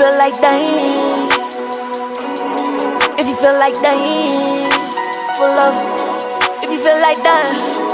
feel like dying, if you feel like dying, full love. If you feel like dying.